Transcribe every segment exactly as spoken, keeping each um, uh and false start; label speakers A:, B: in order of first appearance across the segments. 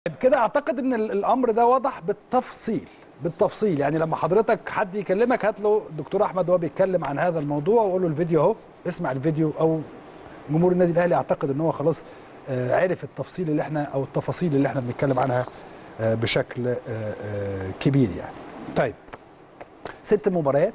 A: كده اعتقد ان الامر ده واضح بالتفصيل بالتفصيل. يعني لما حضرتك حد يكلمك هات له الدكتور احمد وهو بيتكلم عن هذا الموضوع وقول له الفيديو اهو، اسمع الفيديو. او جمهور النادي الاهلي اعتقد ان هو خلاص عرف التفصيل اللي احنا او التفاصيل اللي احنا بنتكلم عنها بشكل كبير يعني. طيب، ست مباريات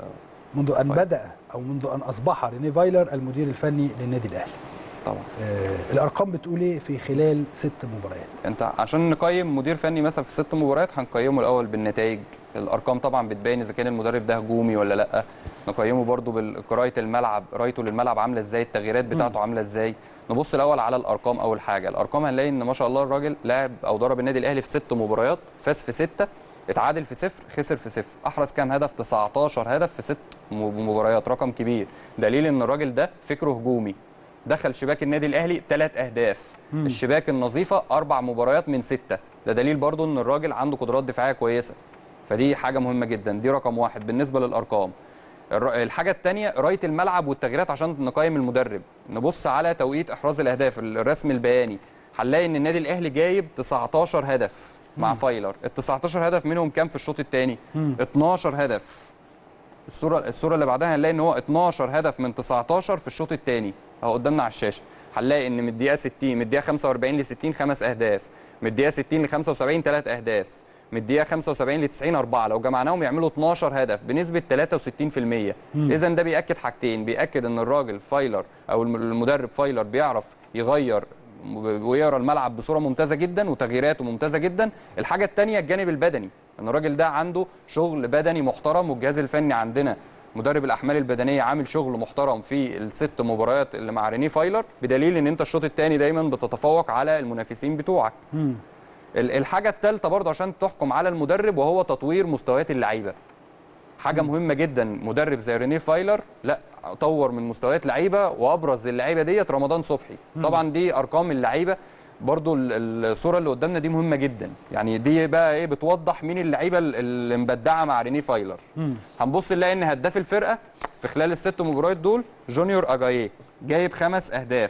A: منذ ان بدأ او منذ ان اصبح ريني فايلر المدير الفني للنادي الاهلي.
B: طبعا
A: آه الارقام بتقول ايه في خلال ست مباريات؟
B: انت عشان نقيم مدير فني مثلا في ست مباريات هنقيمه الاول بالنتائج. الارقام طبعا بتبين اذا كان المدرب ده هجومي ولا لا. نقيمه برده بقرايه الملعب، قرايته للملعب عامله ازاي، التغييرات بتاعته عامله ازاي. نبص الاول على الارقام. اول حاجه الارقام هنلاقي ان ما شاء الله الراجل لعب او ضرب النادي الاهلي في ست مباريات، فاز في سته، اتعادل في صفر، خسر في صفر، احرز كام هدف؟ تسعتاشر هدف في ست مباريات، رقم كبير. دليل ان الراجل ده فكره هجومي. دخل شباك النادي الاهلي ثلاث اهداف، مم. الشباك النظيفه اربع مباريات من سته، ده دليل برضو ان الراجل عنده قدرات دفاعيه كويسه. فدي حاجه مهمه جدا، دي رقم واحد بالنسبه للارقام. الحاجه الثانيه قرايه الملعب والتغييرات عشان نقيم المدرب. نبص على توقيت احراز الاهداف، الرسم البياني، هنلاقي ان النادي الاهلي جايب تسعتاشر هدف مع مم. فايلر. ال تسعتاشر هدف منهم كام في الشوط الثاني؟ اتناشر هدف. الصوره الصوره اللي بعدها هنلاقي ان هو اتناشر هدف من تسعتاشر في الشوط الثاني اهو قدامنا على الشاشه. هنلاقي ان من الدقيقه ستين، من الدقيقه خمسة واربعين ل ستين خمس اهداف، من الدقيقه ستين ل خمسة وسبعين ثلاث اهداف، من الدقيقه خمسة وسبعين ل تسعين اربعه، لو جمعناهم يعملوا اتناشر هدف بنسبه تلاتة وستين في المية. اذا ده بياكد حاجتين، بياكد ان الراجل فايلر او المدرب فايلر بيعرف يغير ويقرا الملعب بصوره ممتازه جدا وتغييراته ممتازه جدا. الحاجه الثانيه الجانب البدني، ان الراجل ده عنده شغل بدني محترم، والجهاز الفني عندنا مدرب الاحمال البدنيه عامل شغل محترم في الست مباريات اللي مع ريني فايلر، بدليل ان انت الشوط الثاني دايما بتتفوق على المنافسين بتوعك. مم. الحاجه الثالثه برضه عشان تحكم على المدرب وهو تطوير مستويات اللعيبه. حاجه مم. مهمه جدا، مدرب زي ريني فايلر لا طور من مستويات لعيبه، وابرز اللعيبه ديت رمضان صبحي. مم. طبعا دي ارقام اللعيبه برضو. الصوره اللي قدامنا دي مهمه جدا، يعني دي بقى ايه بتوضح مين اللعيبه اللي مبدعه مع ريني فايلر. مم. هنبص نلاقي ان هداف الفرقه في خلال الست مباريات دول جونيور اجاييه، جايب خمس اهداف.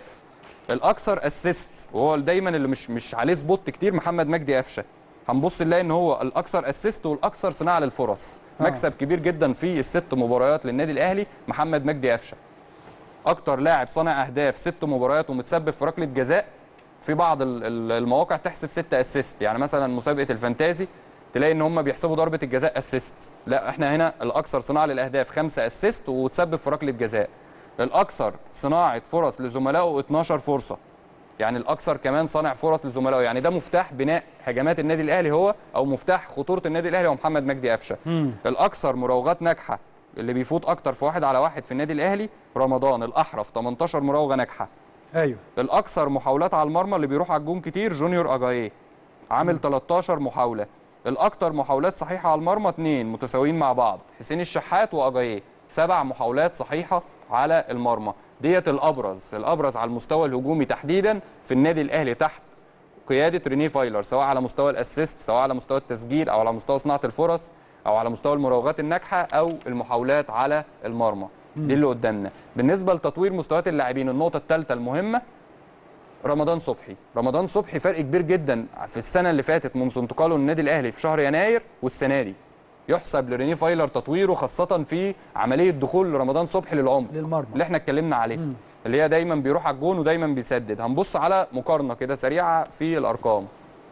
B: الاكثر اسيست وهو دايما اللي مش مش عليه سبوت كتير محمد مجدي قفشه. هنبص نلاقي ان هو الاكثر اسيست والاكثر صناعه للفرص. آه. مكسب كبير جدا في الست مباريات للنادي الاهلي محمد مجدي قفشه. اكتر لاعب صانع اهداف ست مباريات ومتسبب في ركله جزاء. في بعض المواقع تحسب ستة اسيست، يعني مثلا مسابقه الفانتازي تلاقي ان هم بيحسبوا ضربه الجزاء اسيست، لا احنا هنا الاكثر صناعه للاهداف خمسة اسيست وتسبب في ركله جزاء. الاكثر صناعه فرص لزملائه اتناشر فرصه، يعني الاكثر كمان صانع فرص لزملائه، يعني ده مفتاح بناء هجمات النادي الاهلي هو او مفتاح خطوره النادي الاهلي هو محمد مجدي قفشه. الاكثر مراوغات ناجحه اللي بيفوت اكتر في واحد على واحد في النادي الاهلي رمضان الاحرف، تمنتاشر مراوغه ناجحه.
A: ايوه.
B: الاكثر محاولات على المرمى اللي بيروح على الجون كتير جونيور اجاييه، عامل تلتاشر محاوله. الاكثر محاولات صحيحه على المرمى اثنين متساويين مع بعض، حسين الشحات واجاييه، سبع محاولات صحيحه على المرمى. ديت الابرز الابرز على المستوى الهجومي تحديدا في النادي الاهلي تحت قياده ريني فايلر، سواء على مستوى الاسيست، سواء على مستوى التسجيل، او على مستوى صناعه الفرص، او على مستوى المراوغات الناجحه، او المحاولات على المرمى. دي اللي قدامنا. بالنسبه لتطوير مستويات اللاعبين، النقطه الثالثه المهمه رمضان صبحي. رمضان صبحي فرق كبير جدا في السنه اللي فاتت منذ انتقاله للنادي الاهلي في شهر يناير والسنه دي. يحسب لريني فايلر تطويره، خاصه في عمليه دخول رمضان صبحي للعمق
A: للمرمى
B: اللي احنا اتكلمنا عليه، مم. اللي هي دايما بيروح على الجون ودايما بيسدد. هنبص على مقارنه كده سريعه في الارقام.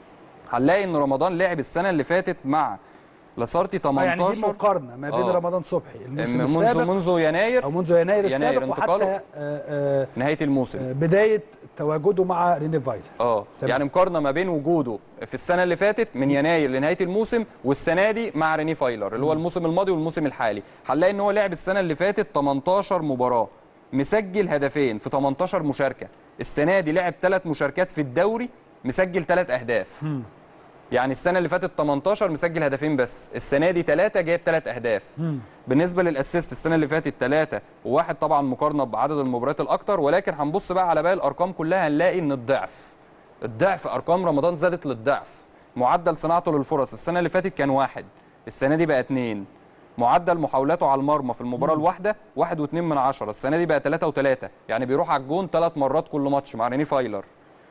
B: هنلاقي ان رمضان لعب السنه اللي فاتت مع لاسارتي تمنتاشر.
A: يعني دي مقارنه ما بين آه. رمضان صبحي الموسم
B: منذ
A: السابق
B: منذ يناير
A: او منذ يناير السابق وحتى
B: آه آه نهايه الموسم،
A: آه بدايه تواجده مع ريني فايلر.
B: اه يعني مقارنه ما بين وجوده في السنه اللي فاتت من يناير لنهايه الموسم والسنه دي مع ريني فايلر اللي هو الموسم الماضي والموسم الحالي. هنلاقي ان هو لعب السنه اللي فاتت تمنتاشر مباراه، مسجل هدفين في تمنتاشر مشاركه. السنه دي لعب ثلاث مشاركات في الدوري، مسجل ثلاث اهداف. م. يعني السنه اللي فاتت تمنتاشر مسجل هدفين بس، السنه دي ثلاثه جايب ثلاث اهداف. مم. بالنسبه للاسيست السنه اللي فاتت ثلاثه وواحد، طبعا مقارنه بعدد المباريات الاكثر، ولكن هنبص بقى على باقي الارقام كلها هنلاقي ان الضعف الضعف ارقام رمضان زادت للضعف. معدل صناعته للفرص السنه اللي فاتت كان واحد، السنه دي بقى اثنين. معدل محاولاته على المرمى في المباراه الواحده واحد واثنين من عشرة، السنه دي بقى ثلاثة وثلاثة، يعني بيروح على الجون ثلاث مرات كل ماتش مع ريني فايلر.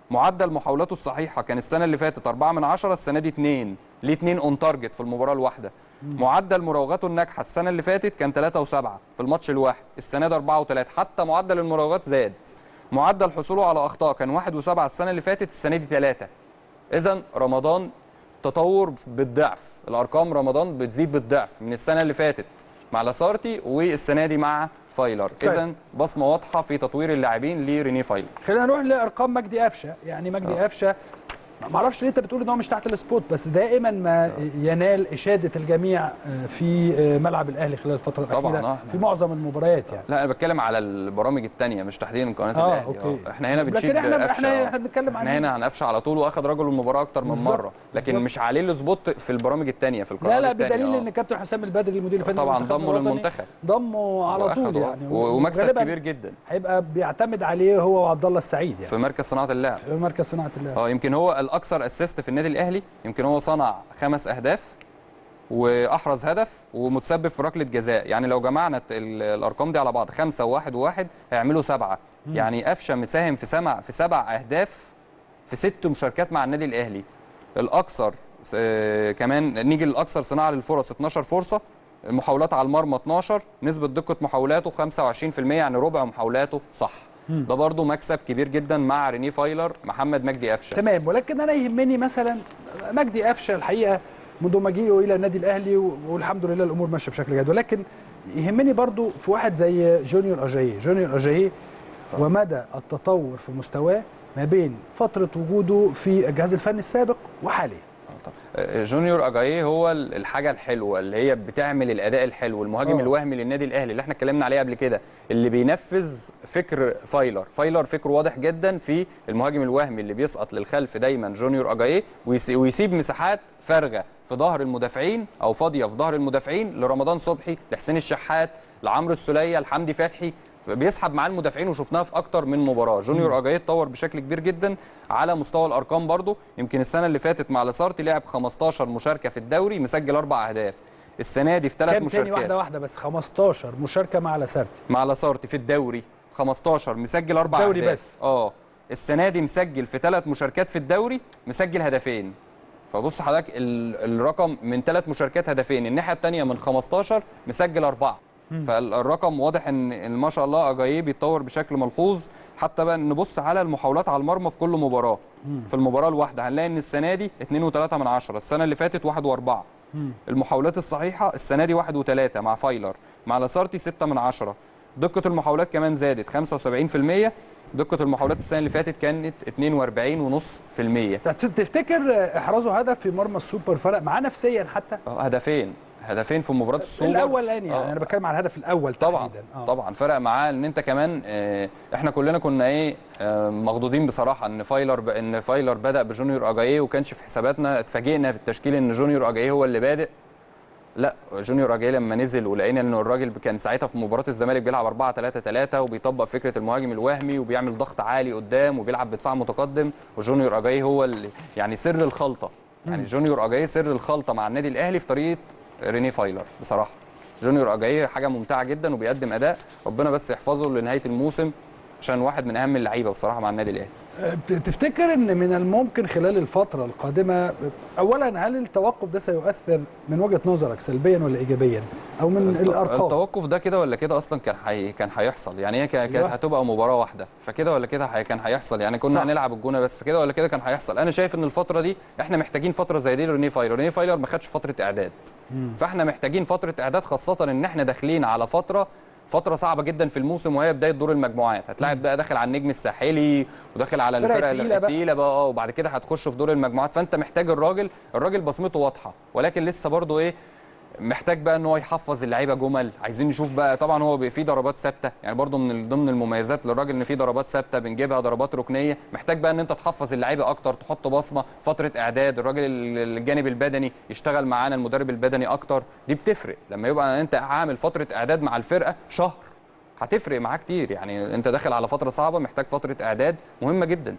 B: معدل محاولاته الصحيحه كان السنه اللي فاتت أربعة من عشرة، السنه دي اتنين، ليه اتنين اون تارجت في المباراه الواحده. معدل مراوغاته الناجحه السنه اللي فاتت كان تلاتة وسبعة في الماتش الواحد، السنه دي أربعة وتلاتة، حتى معدل المراوغات زاد. معدل حصوله على اخطاء كان واحد وسبعة السنه اللي فاتت، السنه دي تلاتة. اذا رمضان تطور بالضعف، الارقام رمضان بتزيد بالضعف من السنه اللي فاتت مع لاسارتي والسنه دي مع فايلر. اذا بصمه واضحه في تطوير اللاعبين لريني فايلر.
A: خلينا نروح لارقام مجدي قفشه. يعني مجدي قفشه ما اعرفش ليه انت بتقول ان هو مش تحت السبوت، بس دائما ما ينال اشاده الجميع في ملعب الاهلي خلال الفتره الاخيره طبعا في معظم المباريات. يعني
B: لا انا بتكلم على البرامج الثانيه مش تحديدا قناه
A: آه
B: الاهلي.
A: أوكي.
B: احنا هنا بنشيد
A: احنا احنا احنا بنتكلم عن
B: احنا هنا عن قفشه على طول، واخد رجل المباراه اكتر من
A: بالزبط.
B: مره، لكن
A: بالزبط.
B: مش عليه السبوت في البرامج الثانيه في القناه.
A: لا لا بدليل ان كابتن حسام البدري المدير الفني
B: طبعا ضمه للمنتخب،
A: ضمه على طول يعني،
B: ومكسب كبير جدا
A: هيبقى بيعتمد عليه هو وعبد الله السعيد يعني
B: في مركز صناعه اللعب.
A: في مركز صناعه اللعب
B: اه يمكن هو الاكثر اسيست في النادي الاهلي، يمكن هو صنع خمس اهداف واحرز هدف ومتسبب في ركله جزاء. يعني لو جمعنا الارقام دي على بعض خمسه وواحد وواحد هيعملوا سبعه. مم. يعني قفشه مساهم في سبع في سبع اهداف في ست مشاركات مع النادي الاهلي. الاكثر آه كمان نيجي للاكثر صناعه للفرص اتناشر فرصه، محاولات على المرمى اتناشر، نسبه دقه محاولاته خمسة وعشرين في المية، يعني ربع محاولاته صح. مم. ده برضو مكسب كبير جدا مع ريني فايلر محمد مجدي قفشه.
A: تمام. ولكن انا يهمني مثلا مجدي قفشه الحقيقه منذ مجيئه الى النادي الاهلي والحمد لله الامور ماشيه بشكل جيد، ولكن يهمني برضو في واحد زي جونيور اجاييه. جونيور اجاييه ومدى التطور في مستواه ما بين فتره وجوده في الجهاز الفني السابق وحاليا.
B: جونيور اجاييه هو الحاجه الحلوه اللي هي بتعمل الاداء الحلو، المهاجم أوه. الوهمي للنادي الاهلي اللي احنا اتكلمنا عليه قبل كده، اللي بينفذ فكر فايلر. فايلر فكره واضح جدا في المهاجم الوهمي اللي بيسقط للخلف دايما جونيور اجاييه، ويسيب مساحات فارغه في ظهر المدافعين او فاضيه في ظهر المدافعين لرمضان صبحي، لحسين الشحات، لعمرو السوليه، لحمدي فتحي، بيسحب معاه المدافعين وشفناها في اكتر من مباراه. جونيور اجاييه اتطور بشكل كبير جدا على مستوى الارقام برضو. يمكن السنه اللي فاتت مع لاسارتي لعب خمستاشر مشاركه في الدوري مسجل اربع اهداف. السنه دي في ثلاث مشاركات.
A: تاني واحده واحده بس خمستاشر مشاركه مع لاسارتي
B: مع لاسارتي في الدوري خمستاشر مسجل اربع اهداف
A: الدوري بس.
B: اه السنه دي مسجل في ثلاث مشاركات في الدوري مسجل هدفين. فبص حضرتك الرقم من ثلاث مشاركات هدفين، الناحيه الثانيه من خمستاشر مسجل اربعه. فالرقم واضح ان ما شاء الله اجاييه بيتطور بشكل ملحوظ. حتى بقى نبص على المحاولات على المرمى في كل مباراه. مم. في المباراه الواحده هنلاقي ان السنه دي اتنين وتلاتة من عشرة، السنه اللي فاتت واحد واربعة. المحاولات الصحيحه السنه دي واحد وتلاتة مع فايلر، مع لاسارتي ستة من عشرة. دقه المحاولات كمان زادت خمسة وسبعين في المية، دقه المحاولات السنه اللي فاتت كانت اتنين واربعين فاصلة خمسة في المية.
A: تفتكر احرازه هدف في مرمى السوبر فرق معاه نفسيا حتى؟
B: هدفين هدفين في مباراه السوبر
A: الاولاني يعني آه. انا بتكلم على الهدف الاول
B: طبعا تحديدا. آه. طبعا فرق معاه ان انت كمان اه احنا كلنا كنا ايه اه مخضوضين بصراحه ان فايلر ان فايلر بدا بجونيور اجاييه، وكانش في حساباتنا، اتفاجئنا في التشكيل ان جونيور اجاييه هو اللي بادئ. لا جونيور اجاييه لما نزل ولقينا ان الراجل كان ساعتها في مباراه الزمالك بيلعب اربعة تلاتة تلاتة وبيطبق فكره المهاجم الوهمي وبيعمل ضغط عالي قدام وبيلعب بدفاع متقدم، وجونيور اجاييه هو اللي يعني سر الخلطه. يعني جونيور اجاييه سر الخلطه مع النادي الاهلي في طريقه ريني فايلر. بصراحه جونيور اجاييه حاجه ممتعه جدا وبيقدم اداء ربنا بس يحفظه لنهايه الموسم، عشان واحد من اهم اللعيبه بصراحه مع النادي الاهلي.
A: تفتكر ان من الممكن خلال الفتره القادمه، اولا هل التوقف ده سيؤثر من وجهه نظرك سلبيا ولا ايجابيا او من الارقام؟
B: التوقف ده كده ولا كده اصلا كان حي... كان هيحصل. يعني هي كانت هتبقى مباراه واحده، فكده ولا كده حي... كان هيحصل. يعني كنا هنلعب الجونه بس، فكده ولا كده كان هيحصل. انا شايف ان الفتره دي احنا محتاجين فتره زي دي لريني فايلر. ريني فايلر ما خدش فتره اعداد، مم. فاحنا محتاجين فتره اعداد، خاصه ان احنا داخلين على فتره فتره صعبه جدا في الموسم، وهي بدايه دور المجموعات. هتلاعب بقى داخل على النجم الساحلي وداخل على الفرق الثقيله بقى اه وبعد كده هتخش في دور المجموعات. فانت محتاج الراجل الراجل بصمته واضحه، ولكن لسه برضه ايه محتاج بقى ان هو يحفظ اللعيبه جمل. عايزين نشوف بقى، طبعا هو في ضربات ثابته، يعني برضه من ضمن المميزات للراجل ان في ضربات ثابته بنجيبها، ضربات ركنيه. محتاج بقى ان انت تحفظ اللعيبه اكتر، تحط بصمه، فتره اعداد، الراجل الجانب البدني يشتغل معانا، المدرب البدني اكتر. دي بتفرق لما يبقى انت عامل فتره اعداد مع الفرقه شهر، هتفرق معاه كتير. يعني انت داخل على فتره صعبه، محتاج فتره اعداد مهمه جدا.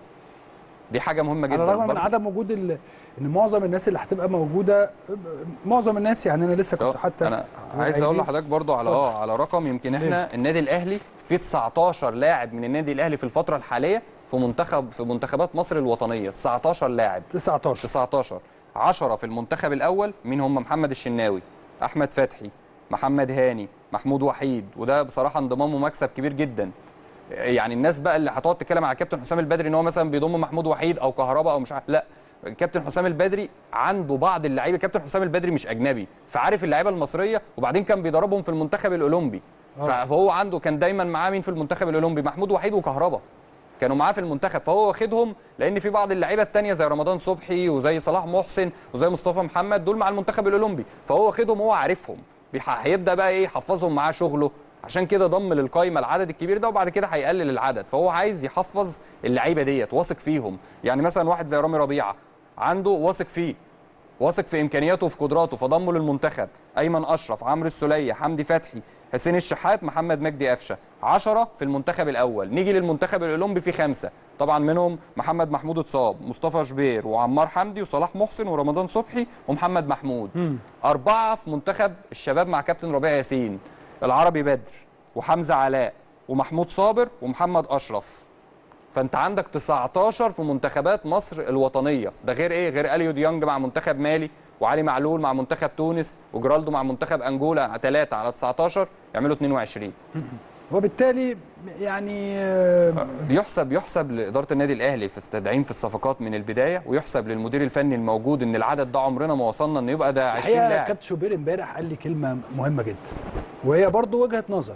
B: دي حاجه مهمه جدا
A: على الرغم من عدم وجود ال... ان معظم الناس اللي هتبقى موجوده، معظم الناس يعني انا لسه كنت حتى
B: انا عايز اقول لحضرتك برضو على اه على رقم. يمكن احنا النادي الاهلي في تسعتاشر لاعب من النادي الاهلي في الفتره الحاليه في منتخب في منتخبات مصر الوطنيه تسعتاشر لاعب.
A: تسعتاشر
B: تسعتاشر عشرة في المنتخب الاول. مين هم؟ محمد الشناوي، احمد فتحي، محمد هاني، محمود وحيد. وده بصراحه انضمامه مكسب كبير جدا. يعني الناس بقى اللي هتقعد تتكلم على كابتن حسام البدري ان هو مثلا بيضم محمود وحيد او كهربا او مش عارف، لا، كابتن حسام البدري عنده بعض اللعيبه. كابتن حسام البدري مش اجنبي، فعارف اللعيبه المصريه، وبعدين كان بيدربهم في المنتخب الاولمبي.
A: أوه.
B: فهو عنده كان دايما معاه مين في المنتخب الاولمبي؟ محمود وحيد وكهربا كانوا معاه في المنتخب، فهو واخدهم لان في بعض اللعيبه الثانيه زي رمضان صبحي وزي صلاح محسن وزي مصطفى محمد دول مع المنتخب الاولمبي، فهو واخدهم، هو عارفهم، هيبدا بقى ايه يحفظهم معاه شغله. عشان كده ضم للقايمه العدد الكبير ده، وبعد كده هيقلل العدد، فهو عايز يحفظ اللعيبه ديت، واثق فيهم. يعني مثلا واحد زي رامي ربيعه عنده واثق فيه، واثق في امكانياته وفي قدراته، فضمه للمنتخب. ايمن اشرف، عمرو السوليه، حمدي فتحي، حسين الشحات، محمد مجدي قفشه. عشرة في المنتخب الاول. نيجي للمنتخب الاولمبي في خمسه، طبعا منهم محمد محمود اتصاب، مصطفى شبير وعمار حمدي وصلاح محسن ورمضان صبحي ومحمد محمود.
A: مم.
B: اربعه في منتخب الشباب مع كابتن ربيع ياسين، العربي بدر وحمزه علاء ومحمود صابر ومحمد اشرف. فانت عندك تسعتاشر في منتخبات مصر الوطنيه. ده غير ايه؟ غير اليو ديانج مع منتخب مالي، وعلي معلول مع منتخب تونس، وجرالدو مع منتخب انجولا. ثلاثه على تسعتاشر يعملوا اتنين وعشرين.
A: وبالتالي يعني
B: يحسب يحسب لاداره النادي الاهلي في التدعيم في الصفقات من البدايه، ويحسب للمدير الفني الموجود ان العدد ده عمرنا ما وصلنا ان يبقى ده عشرين لاعب.
A: كابتن شوبير امبارح قال لي كلمه مهمه جدا، وهي برضو وجهه نظر.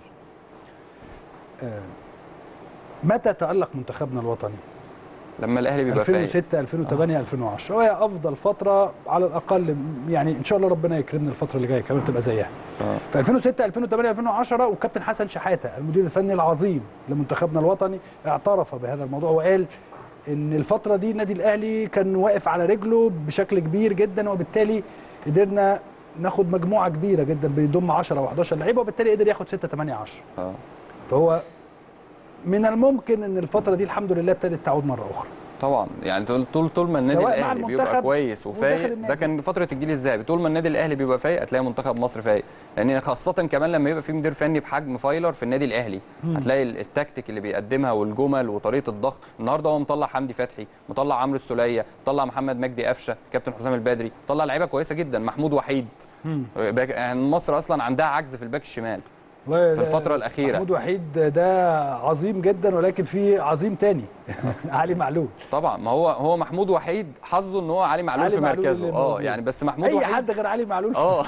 A: متى تألق منتخبنا الوطني؟
B: لما الاهلي بيبقى
A: ألفين وستة ألفين وثمانية آه. ألفين وعشرة، وهي افضل فتره على الاقل. يعني ان شاء الله ربنا يكرمنا الفتره اللي جايه كمان تبقى زيها.
B: آه.
A: في ألفين وستة ألفين وثمانية ألفين وعشرة، وكابتن حسن شحاته المدير الفني العظيم لمنتخبنا الوطني اعترف بهذا الموضوع، وقال ان الفتره دي النادي الاهلي كان واقف على رجله بشكل كبير جدا، وبالتالي قدرنا ناخد مجموعه كبيره جدا بيضم عشرة او حداشر لعيبه، وبالتالي قدر ياخد ستة تمانية عشرة.
B: اه
A: فهو من الممكن ان الفتره دي الحمد لله ابتدت تعود مره اخرى.
B: طبعا يعني طول طول طول ما النادي الاهلي بيبقى كويس وفايق، ده كان فتره الجيل الذهبي، طول ما النادي الاهلي بيبقى فايق هتلاقي منتخب مصر فايق. لان يعني خاصه كمان لما يبقى في مدير فني بحجم فايلر في النادي الاهلي، مم. هتلاقي التكتيك اللي بيقدمها والجمل وطريقه الضغط. النهارده هو مطلع حمدي فتحي، مطلع عمرو السوليه، مطلع محمد مجدي قفشه، كابتن حسام البدري، طلع لعيبه كويسه جدا، محمود وحيد. يعني مصر اصلا عندها عجز في الباك الشمال في الفترة الأخيرة.
A: محمود وحيد ده عظيم جدا، ولكن في عظيم تاني علي معلول.
B: طبعا ما هو هو محمود وحيد حظه ان هو علي معلول علي في مركزه. اه يعني بس محمود
A: اي
B: وحيد
A: حد غير علي معلول.
B: اه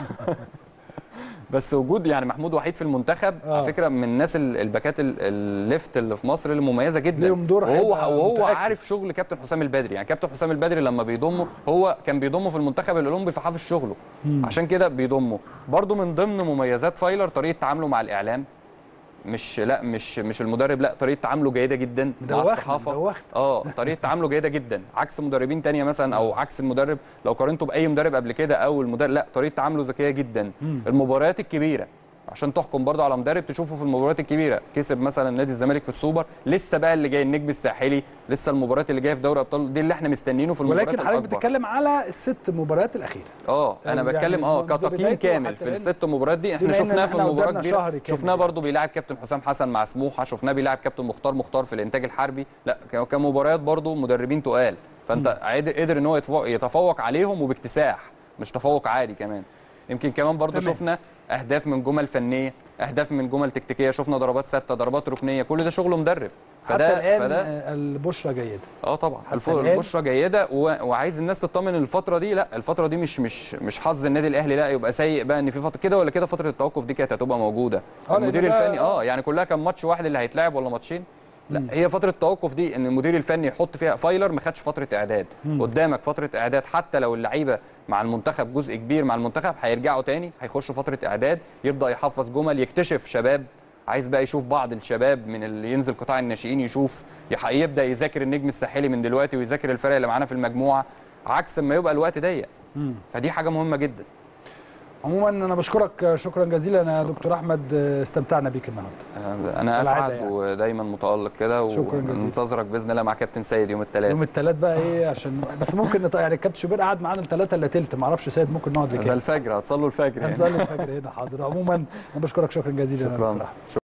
B: بس وجود يعني محمود وحيد في المنتخب آه. على فكره من الناس الباكات الليفت اللي في مصر اللي مميزه جدا،
A: وهو
B: وهو عارف شغل كابتن حسام البدري. يعني كابتن حسام البدري لما بيضمه، هو كان بيضمه في المنتخب الاولمبي فحافظ شغله، مم. عشان كده بيضمه. برده من ضمن مميزات فايلر طريقه تعامله مع الاعلام. مش لا مش مش المدرب، لا، طريقه تعامله جيده جدا مع الصحافه. اه طريقه تعامله جيده جدا عكس مدربين تانية مثلا، او عكس المدرب لو قارنته باي مدرب قبل كده او المدرب، لا، طريقه تعامله ذكيه جدا. مم. المباريات الكبيره عشان تحكم برضه على مدرب تشوفه في المباريات الكبيره، كسب مثلا نادي الزمالك في السوبر، لسه بقى اللي جاي النجم الساحلي، لسه المباريات اللي جايه في دوري ابطال دي اللي احنا مستنيينه في المباريات
A: الاكبر. ولكن حضرتك بتتكلم على الست مباريات الاخيره.
B: اه انا يعني بتكلم اه كتقييم كامل في الست مباريات دي. احنا شفناه في المباراه الكبيره، شفناه برضه بيلاعب كابتن حسام حسن مع سموحه، شفناه بيلاعب كابتن مختار مختار في الانتاج الحربي. لا كمباريات برضه مدربين تقال، فانت قدر ان هو يتفوق عليهم وباكتساح، مش تفوق عادي كمان. يمكن كمان برضه شفنا اهداف من جمل فنيه، اهداف من جمل تكتيكيه، شفنا ضربات ثابته، ضربات ركنيه، كل ده شغل مدرب.
A: فده حتى الان فده البشرى جيده.
B: اه طبعا البشرى جيده، وعايز الناس تطمن الفتره دي. لا الفتره دي مش مش مش حظ النادي الاهلي لا يبقى سيء بقى ان في فتره كده ولا كده. فتره التوقف دي كانت هتبقى موجوده. المدير الفني اه يعني كلها كان ماتش واحد اللي هيتلعب ولا ماتشين. لا مم. هي فتره التوقف دي ان المدير الفني يحط فيها. فايلر ما خدش فتره اعداد. مم. قدامك فتره اعداد، حتى لو اللعيبه مع المنتخب جزء كبير مع المنتخب هيرجعوا تاني، هيخشوا فتره اعداد، يبدا يحفظ جمل، يكتشف شباب، عايز بقى يشوف بعض الشباب من اللي ينزل قطاع الناشئين، يشوف يبدا يذاكر النجم الساحلي من دلوقتي، ويذاكر الفرق اللي معانا في المجموعه، عكس ما يبقى الوقت ضيق. فدي حاجه مهمه جدا.
A: عموما انا بشكرك شكرا جزيلا يا دكتور احمد، استمتعنا بيك النهارده.
B: انا اسعد يعني. ودايما متالق كده، ومنتظرك باذن الله مع كابتن سيد يوم الثلاث.
A: يوم الثلاث بقى ايه عشان بس ممكن نط... يعني الكابتن شوبير قعد معانا الثلاثه الا ثلث، ما اعرفش سيد ممكن نقعد لكده.
B: ده الفجر هتصلوا الفجر
A: هنصلي الفجر هنا. حاضر. عموما انا بشكرك شكرا جزيلا يا دكتور احمد.